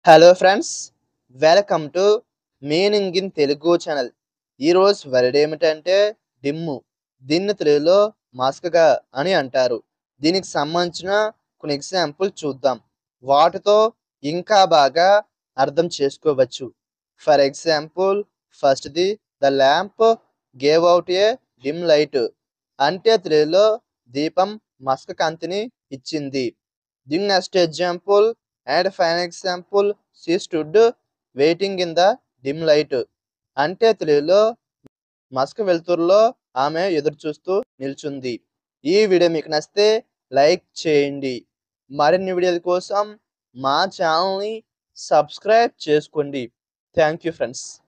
Hello friends, welcome to meaning in Telugu channel. ఈరోజు word ఏమిటంటే dim. దీన్ని తెలుగులో మసకగా అని అంటారు. దీనికి సంబంధించిన కొన్ని ఎగ్జాంపుల్ చూద్దాం. వాటితో ఇంకా బాగా అర్థం చేసుకోవచ్చు. ఫర్ ఎగ్జాంపుల్, ఫస్ట్ది the lamp gave out a dim light. అంటే తెలుగులో దీపం మసక కాంతిని ఇచ్చింది. దీని next example and fine example, she stood waiting in the dim light. అంటే తెలుగులో మసక వెలుతురులో ఆమె ఎదురు చూస్తూ నిల్చుంది. ఈ వీడియో మీకు నచ్చితే లైక్ చేయండి. మరిన్ని వీడియోల కోసం మా ఛానల్ని సబ్స్క్రైబ్ చేసుకోండి. Thank you friends.